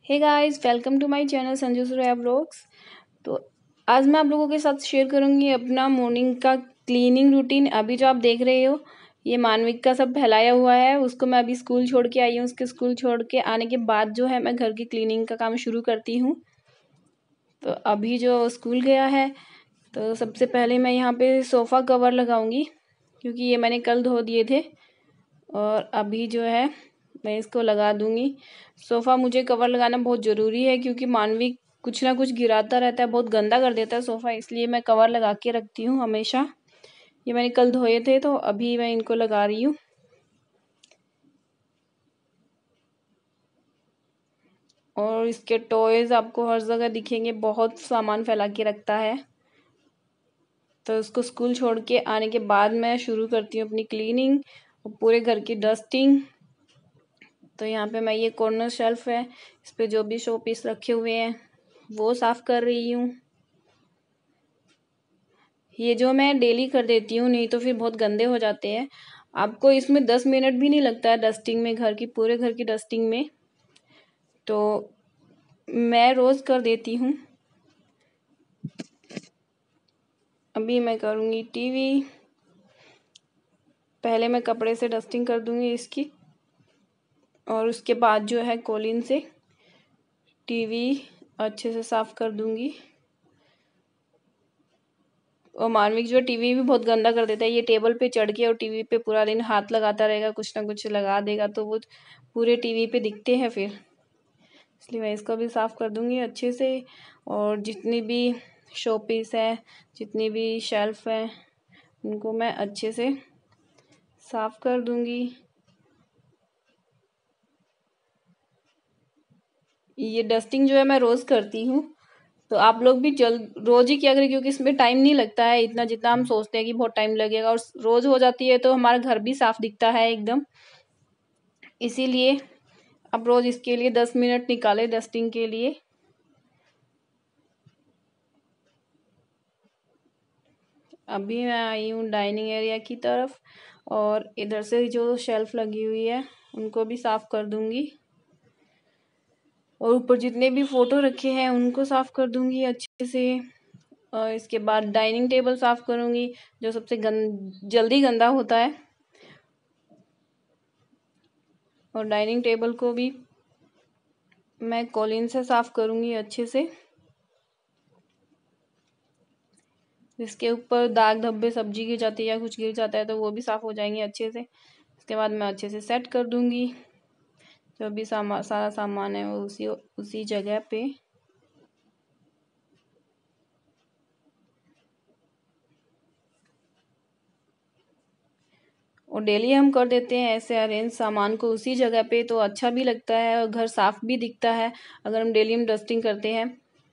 Hey guys, welcome to my channel Sanju blogs. तो आज मैं आप लोगों के साथ शेयर करूंगी अपना मॉर्निंग का क्लीनिंग रूटीन। अभी जो आप देख रहे हो ये मानविक का सब फैलाया हुआ है, उसको मैं अभी स्कूल छोड़ के आई हूँ। उसके स्कूल छोड़ के आने के बाद जो है मैं घर की क्लीनिंग का काम शुरू करती हूँ। तो अभी जो स्कूल गया है तो सबसे पहले मैं यहाँ पे सोफ़ा कवर लगाऊंगी, क्योंकि ये मैंने कल धो दिए थे और अभी जो है मैं इसको लगा दूंगी। सोफ़ा मुझे कवर लगाना बहुत ज़रूरी है, क्योंकि मानवी कुछ ना कुछ गिराता रहता है, बहुत गंदा कर देता है सोफ़ा, इसलिए मैं कवर लगा के रखती हूँ हमेशा। ये मैंने कल धोए थे तो अभी मैं इनको लगा रही हूँ। और इसके टॉयज़ आपको हर जगह दिखेंगे, बहुत सामान फैला के रखता है। तो उसको स्कूल छोड़ के आने के बाद मैं शुरू करती हूँ अपनी क्लीनिंग और पूरे घर की डस्टिंग। तो यहाँ पे मैं ये कॉर्नर शेल्फ है, इस पे जो भी शो पीस रखे हुए हैं वो साफ कर रही हूँ। ये जो मैं डेली कर देती हूँ, नहीं तो फिर बहुत गंदे हो जाते हैं। आपको इसमें 10 मिनट भी नहीं लगता है डस्टिंग में, घर की पूरे घर की डस्टिंग में। तो मैं रोज़ कर देती हूँ। अभी मैं करूँगी टीवी। पहले मैं कपड़े से डस्टिंग कर दूँगी इसकी, और उसके बाद जो है कॉलिन से टीवी अच्छे से साफ कर दूँगी। और मानविक जो टीवी भी बहुत गंदा कर देता है, ये टेबल पे चढ़ के और टीवी पे पूरा दिन हाथ लगाता रहेगा, कुछ ना कुछ लगा देगा तो वो पूरे टीवी पे दिखते हैं फिर, इसलिए मैं इसको भी साफ़ कर दूंगी अच्छे से। और जितनी भी शो पीस है, जितनी भी शेल्फ है, उनको मैं अच्छे से साफ़ कर दूंगी। ये डस्टिंग जो है मैं रोज़ करती हूँ, तो आप लोग भी रोज़ ही किया करें, क्योंकि इसमें टाइम नहीं लगता है इतना जितना हम सोचते हैं कि बहुत टाइम लगेगा। और रोज़ हो जाती है तो हमारा घर भी साफ दिखता है एकदम। इसीलिए आप रोज़ इसके लिए 10 मिनट निकालें डस्टिंग के लिए। अभी मैं आई हूँ डाइनिंग एरिया की तरफ, और इधर से जो शेल्फ लगी हुई है उनको भी साफ़ कर दूंगी। और ऊपर जितने भी फ़ोटो रखे हैं उनको साफ़ कर दूंगी अच्छे से। और इसके बाद डाइनिंग टेबल साफ़ करूंगी, जो सबसे जल्दी गंदा होता है। और डाइनिंग टेबल को भी मैं कॉलिन से साफ़ करूंगी अच्छे से। जिसके ऊपर दाग धब्बे सब्जी गिर जाती है या कुछ गिर जाता है तो वो भी साफ़ हो जाएंगे अच्छे से। इसके बाद मैं अच्छे से सेट कर दूंगी। जो भी सारा सामान है वो उसी जगह पे। और डेली हम कर देते हैं ऐसे अरेंज सामान को उसी जगह पे, तो अच्छा भी लगता है और घर साफ भी दिखता है अगर हम डेली डस्टिंग करते हैं।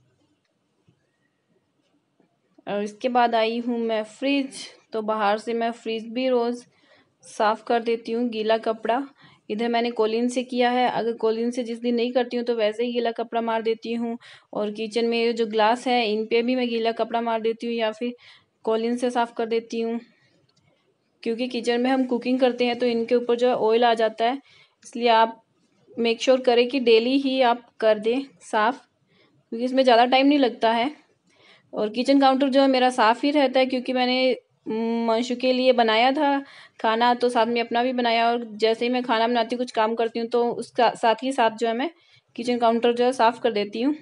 और इसके बाद आई हूँ मैं फ्रिज। तो बाहर से मैं फ्रिज भी रोज़ साफ़ कर देती हूँ, गीला कपड़ा। इधर मैंने कॉलिन से किया है, अगर कॉलिन से जिस दिन नहीं करती हूँ तो वैसे ही गीला कपड़ा मार देती हूँ। और किचन में जो ग्लास है इन पे भी मैं गीला कपड़ा मार देती हूँ, या फिर कॉलिन से साफ़ कर देती हूँ। क्योंकि किचन में हम कुकिंग करते हैं तो इनके ऊपर जो है ऑयल आ जाता है, इसलिए आप मेक श्योर करें कि डेली ही आप कर दें साफ़, क्योंकि इसमें ज़्यादा टाइम नहीं लगता है। और किचन काउंटर जो है मेरा साफ़ ही रहता है, क्योंकि मैंने मंशु के लिए बनाया था खाना, तो साथ में अपना भी बनाया। और जैसे ही मैं खाना बनाती हूँ, कुछ काम करती हूँ, तो उसका साथ ही साथ जो है मैं किचन काउंटर जो है साफ़ कर देती हूँ।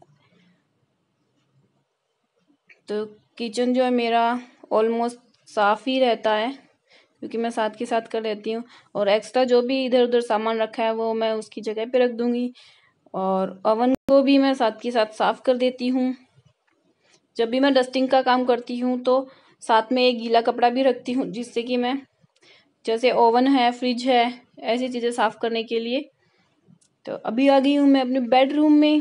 तो किचन जो है मेरा ऑलमोस्ट साफ़ ही रहता है, क्योंकि मैं साथ के साथ कर लेती हूँ। और एक्स्ट्रा जो भी इधर उधर सामान रखा है वो मैं उसकी जगह पे रख दूँगी। और ओवन को भी मैं साथ के साथ साफ़ कर देती हूँ। जब भी मैं डस्टिंग का काम करती हूँ तो साथ में एक गीला कपड़ा भी रखती हूँ, जिससे कि मैं जैसे ओवन है, फ्रिज है, ऐसी चीज़ें साफ़ करने के लिए। तो अभी आ गई हूँ मैं अपने बेडरूम में।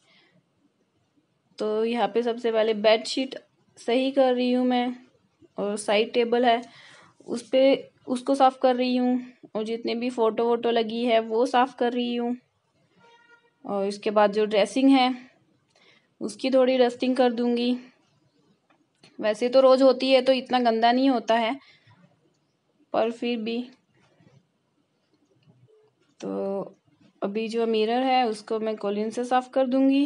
तो यहाँ पे सबसे पहले बेड शीट सही कर रही हूँ मैं, और साइड टेबल है उस पे उसको साफ़ कर रही हूँ। और जितने भी फ़ोटो वोटो लगी है वो साफ़ कर रही हूँ। और इसके बाद जो ड्रेसिंग है उसकी थोड़ी डस्टिंग कर दूँगी। वैसे तो रोज़ होती है तो इतना गंदा नहीं होता है, पर फिर भी। तो अभी जो मिरर है उसको मैं कोलिन से साफ कर दूंगी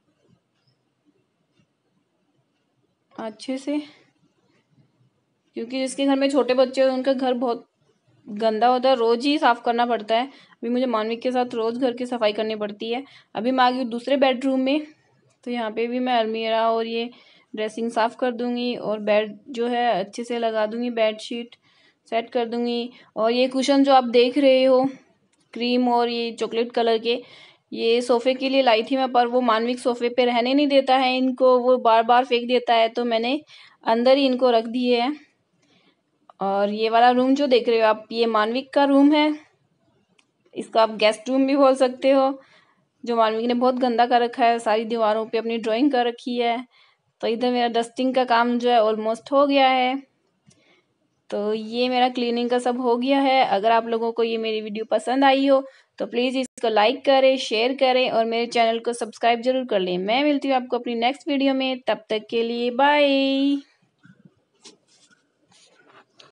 अच्छे से, क्योंकि जिसके घर में छोटे बच्चे हैं उनका घर बहुत गंदा होता है, रोज ही साफ करना पड़ता है। अभी मुझे मानविक के साथ रोज घर की सफाई करनी पड़ती है। अभी मैं आ गई दूसरे बेडरूम में, तो यहाँ पे भी मैं अलमीरा और ये ड्रेसिंग साफ कर दूंगी और बेड जो है अच्छे से लगा दूंगी, बेडशीट सेट कर दूंगी। और ये कुशन जो आप देख रहे हो क्रीम और ये चॉकलेट कलर के, ये सोफे के लिए लाई थी मैं, पर वो मानविक सोफे पे रहने नहीं देता है इनको, वो बार बार फेंक देता है, तो मैंने अंदर ही इनको रख दिए है। और ये वाला रूम जो देख रहे हो आप, ये मानविक का रूम है, इसको आप गेस्ट रूम भी बोल सकते हो। जो मानविक ने बहुत गंदा कर रखा है, सारी दीवारों पे अपनी ड्राइंग कर रखी है। तो इधर मेरा डस्टिंग का काम जो है ऑलमोस्ट हो गया है। तो ये मेरा क्लीनिंग का सब हो गया है। अगर आप लोगों को ये मेरी वीडियो पसंद आई हो तो प्लीज़ इसको लाइक करें, शेयर करें और मेरे चैनल को सब्सक्राइब जरूर कर लें। मैं मिलती हूँ आपको अपनी नेक्स्ट वीडियो में, तब तक के लिए बाय।